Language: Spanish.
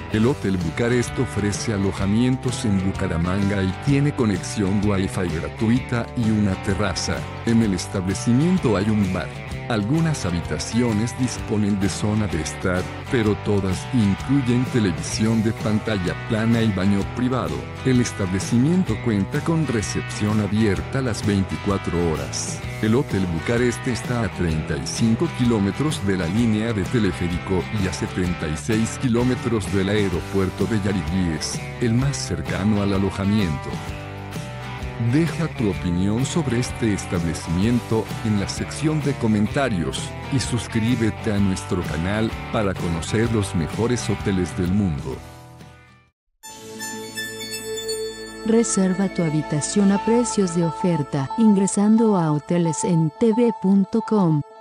El Hotel Bucarest ofrece alojamientos en Bucaramanga y tiene conexión Wi-Fi gratuita y una terraza. En el establecimiento hay un bar. Algunas habitaciones disponen de zona de estar, pero todas incluyen televisión de pantalla plana y baño privado. El establecimiento cuenta con recepción abierta las 24 horas. El Hotel Bucarest está a 35 kilómetros de la línea de teleférico y a 76 kilómetros del aeropuerto de Yariguíes, el más cercano al alojamiento. Deja tu opinión sobre este establecimiento en la sección de comentarios y suscríbete a nuestro canal para conocer los mejores hoteles del mundo. Reserva tu habitación a precios de oferta ingresando a hotelesentv.com.